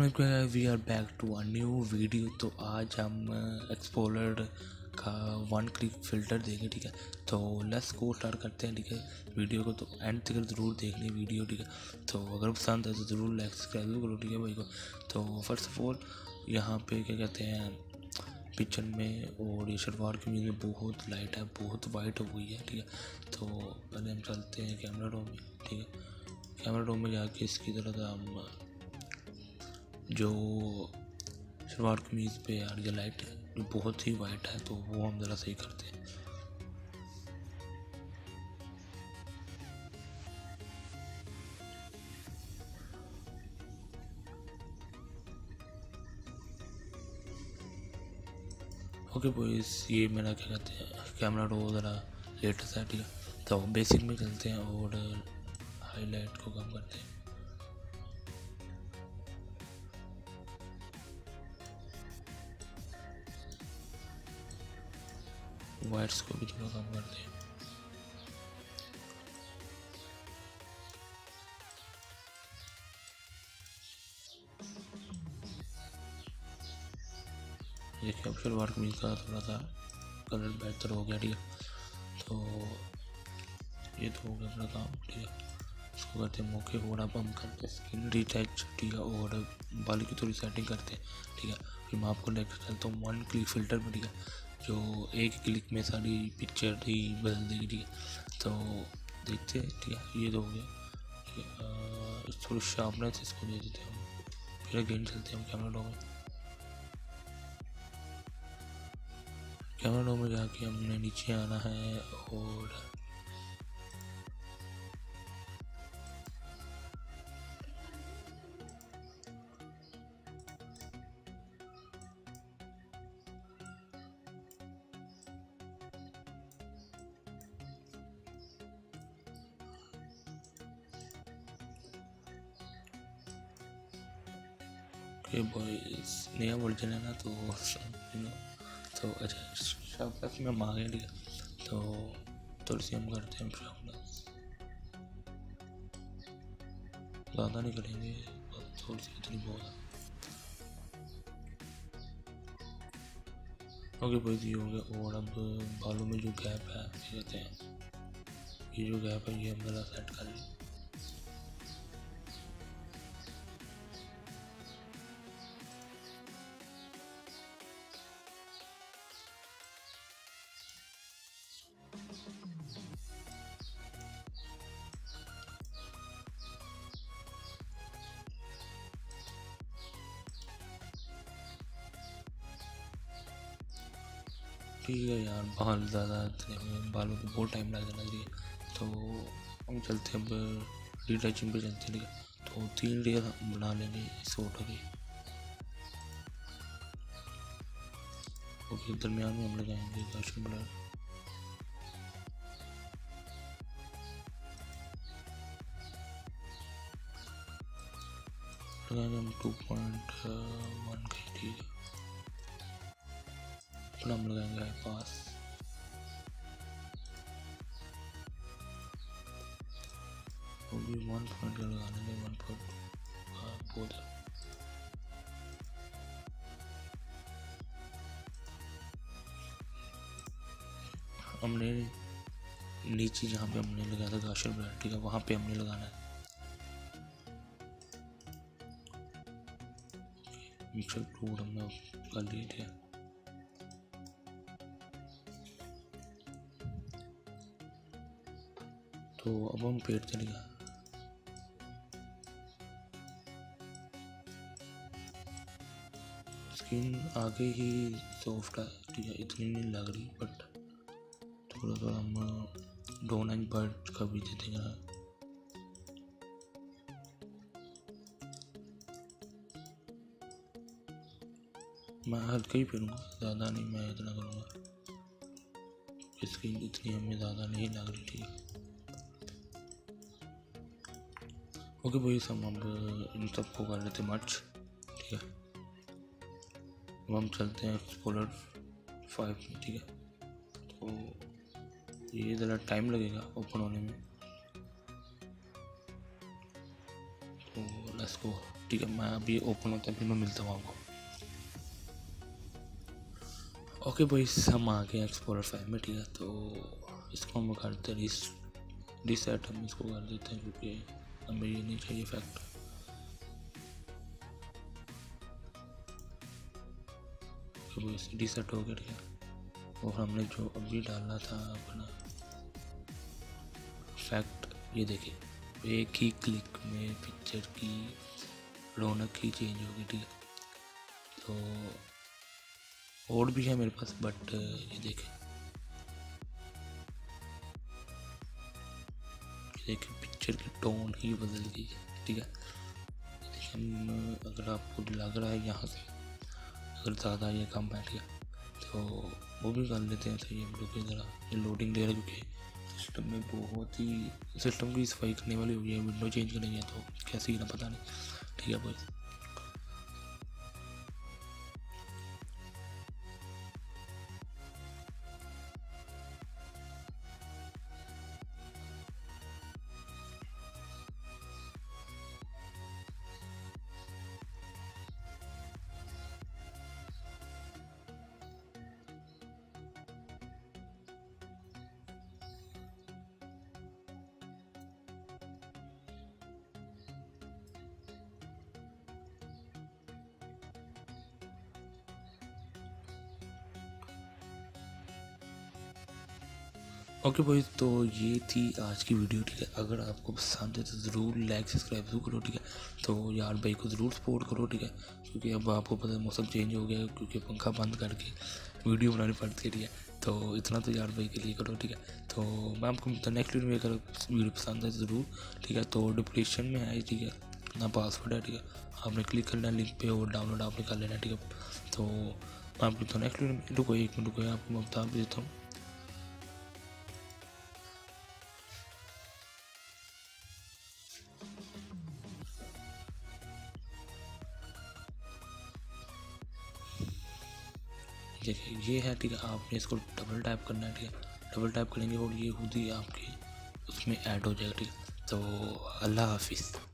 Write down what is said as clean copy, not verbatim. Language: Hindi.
We are back to a new video. तो आज हम एक्सप्लोरर का वन क्लिक फ़िल्टर देंगे, ठीक है। तो लेट्स गो स्टार्ट करते हैं, ठीक है। वीडियो को तो एंड तक ज़रूर देखनी वीडियो, ठीक है। तो अगर पसंद है तो ज़रूर लाइक सब्सक्राइब करो, ठीक है भाई को। तो फर्स्ट ऑफ ऑल यहाँ पे क्या कहते हैं पिक्चर में और ये शलवार कमीज में बहुत लाइट है, बहुत वाइट हो गई है, ठीक है। तो पहले हम चलते हैं कैमरा रोम में, ठीक है। कैमरा रोम में जाके इसकी तरह हम जो शलवार कमीज़ पे यार ये लाइट है जो बहुत ही वाइट है, तो वो हम ज़रा सही करते हैं। ओके बॉयज़, ये मेरा क्या कहते हैं कैमरा रो ज़रा लेटेस्ट है, ठीक है। तो बेसिक में चलते हैं और हाईलाइट को कम करते हैं। वाइट्स को भी थोड़ा कम करते हैं। देखिए अब शलवार कमीज का थोड़ा सा कलर बेहतर हो गया, ठीक है। तो ये तो हो गया अपना काम, ठीक है। इसको करते हैं मौके को अब हम करते हैं स्किन रिटच, ठीक है। और बाल की थोड़ी सेटिंग करते हैं, ठीक है। फिर मैं आपको लेकर चलता हूँ वन क्लिक फ़िल्टर में, ठीक है, जो एक क्लिक में सारी पिक्चर ही बदल देगी, ठीक है। तो देखते हैं, ठीक है। ये तो हो गया, ठीक है। थोड़ी शार्पनेस इसको दे देते हैं हम। फिर अगेन चलते हैं हम कैमरा रो में। कैमरा रो में जाके हमने नीचे आना है और बॉयज नया वर्जन है ना, तो तो अच्छा शार्पनेस में हम आ गए, ठीक है। तो थोड़ी सी हम करते हैं शार्पनेस, ज़्यादा नहीं करेंगे, थोड़ी सी इतनी बहुत है। ओके बॉयज, ये हो गया। और अब बालों में जो गैप है क्या कहते हैं, ये जो गैप है ये हम ज़रा सेट कर लें। ठीक है यार, बाल ज़्यादा बालों को बहुत टाइम लग जाना चाहिए, तो हम चलते हैं अब रिटचिंग पे चलते हैं, ठीक है। तो 3 लेयर हम बना लेंगे इस फोटो की। ओके, दरमियान में हम लगाएंगे गॉसियन ब्लर, लगाएंगे हम 2.1 की, ठीक है। फिर हम लगाएंगे हाई पास, वो भी 1 पॉइंट का लगा लेंगे, 1.2 बहुत है। हमने नीचे जहाँ पे हमने लगाया था गॉसियन ब्लर, ठीक है, वहाँ पे हमने लगाना है। मिक्सर टूल हमने कर लिए, ठीक है। तो अब हम पेड़ चलेगा, स्किन आगे ही सॉफ्ट है, ठीक है, इतनी नहीं लग रही, बट थोड़ा थोड़ा हम डोन बर्ड का भी दे देंगे। मैं हल्का ही पहनूँगा, ज़्यादा नहीं, मैं इतना करूँगा, स्किन इतनी हमें ज़्यादा नहीं लग रही, ठीक है। ओके भाई, हम अब इन सबको कर लेते मर्ज, ठीक है। अब हम चलते हैं एक्सप्लोरर 5 में, ठीक है। तो ये ज़रा टाइम लगेगा ओपन होने में, तो लेट्स गो। ठीक है, मैं अभी ओपन होता है फिर मैं मिलता हूँ आपको। ओके बॉयज, हम आ गए एक्सप्लोरर 5 में। ठीक है, तो इसको हम करते हैं रिसेट, हम इसको कर देते हैं क्योंकि हमें ये नहीं चाहिए फैक्ट। रिसेट हो गया। ठीक है, और हमने जो अभी डालना था अपना फैक्ट, ये देखिए एक ही क्लिक में पिक्चर की रौनक ही चेंज होगी। ठीक है, तो और भी है मेरे पास, बट ये देखिए पिक्चर की टोन ही बदल गई। ठीक है, हम अगर आपको लग रहा है यहाँ से अगर ज़्यादा ये कम है, ठीक है, तो वो भी कर लेते हैं। तो ये रुके ज़रा, ये लोडिंग दे रहा है क्योंकि सिस्टम में बहुत ही सिस्टम की सफाई करने वाली हुई है, विंडो चेंज करेंगे तो कैसे ही ना पता नहीं। ठीक है भाई, ओके भाई, तो ये थी आज की वीडियो। ठीक है, अगर आपको पसंद है तो ज़रूर लाइक सब्सक्राइब जरूर करो। ठीक है, तो यार भाई को ज़रूर सपोर्ट करो। ठीक है, क्योंकि अब आपको पता है मौसम चेंज हो गया है, क्योंकि पंखा बंद करके वीडियो बनानी पड़ती है। ठीक है, तो इतना तो यार भाई के लिए करो। ठीक है, तो मैं आपको नेक्स्ट वीडियो में, अगर वीडियो पसंद है ज़रूर। ठीक है, तो डिस्क्रिप्शन में है, ठीक है, अपना पासवर्ड है। ठीक है, आपने क्लिक करना है लिंक पे और डाउनलोड आपने कर लेना। ठीक है, तो मैं आपको तो नेक्स्ट वीडियो में रुको, 1 मिनट रुको, आपको मैं बता देता हूँ। देखिए ये है। ठीक है, आपने इसको डबल टैप करना है। ठीक है, डबल टैप करेंगे और ये खुद ही आपके उसमें ऐड हो जाएगा। ठीक है, तो अल्लाह हाफिज़।